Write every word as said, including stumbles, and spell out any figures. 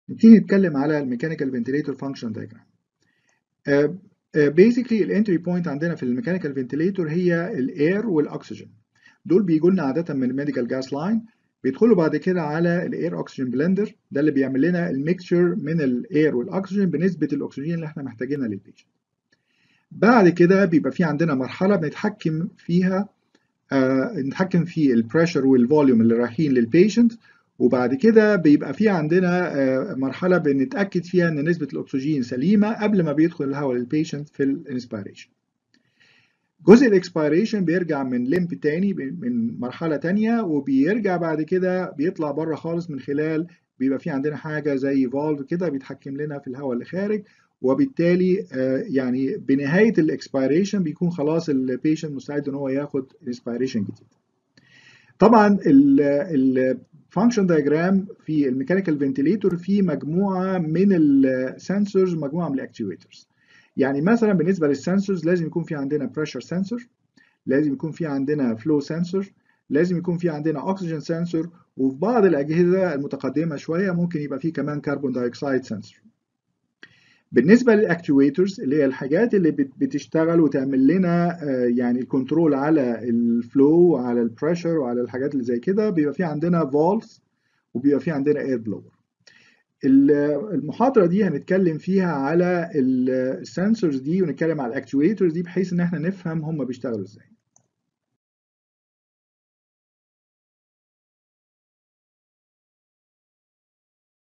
نبتدي نتكلم على الميكانيكال فنتيليتور فانكشن دايجرام. بيزيكلي الانتري بوينت عندنا في الميكانيكال فنتيليتور هي الاير والاكسجين. دول بيجوا لنا عاده من الميديكال جاس لاين، بيدخلوا بعد كده على الاير اوكسجين بلندر، ده اللي بيعمل لنا الميكشر من الاير والاكسجين بنسبه الاكسجين اللي احنا محتاجينها للبيشنت. بعد كده بيبقى في عندنا مرحله بنتحكم فيها، آه نتحكم في البريشر والفوليوم اللي رايحين للبيشنت، وبعد كده بيبقى في عندنا آه مرحله بنتاكد فيها ان نسبه الاكسجين سليمه قبل ما بيدخل الهواء للبيشنت في الانسبيريشن. جزء الاكسبيريشن بيرجع من ليمب تاني، من مرحله تانيه، وبيرجع بعد كده بيطلع بره خالص من خلال بيبقى في عندنا حاجه زي فالف كده بيتحكم لنا في الهواء اللي خارج، وبالتالي آه يعني بنهايه الاكسبيريشن بيكون خلاص البيشنت مستعد ان هو ياخد انسبيريشن جديد. طبعا الفانكشن دايجرام في الميكانيكال فنتيليتور في مجموعه من السنسورز، مجموعه من الاكتويترز. يعني مثلا بالنسبه للسنسورز لازم يكون في عندنا بريشر سنسور، لازم يكون في عندنا فلو سنسور، لازم يكون في عندنا اوكسجين سنسور، وفي بعض الاجهزه المتقدمه شويه ممكن يبقى في كمان كربون دايوكسيد سنسور. بالنسبه للاكتويترز اللي هي الحاجات اللي بتشتغل وتعمل لنا يعني الكنترول على الفلو وعلى البريشر وعلى الحاجات اللي زي كده، بيبقى في عندنا فالفز وبيبقى في عندنا اير بلور. المحاضره دي هنتكلم فيها على السنسورز دي ونتكلم على الاكتويترز دي بحيث ان احنا نفهم هم بيشتغلوا ازاي.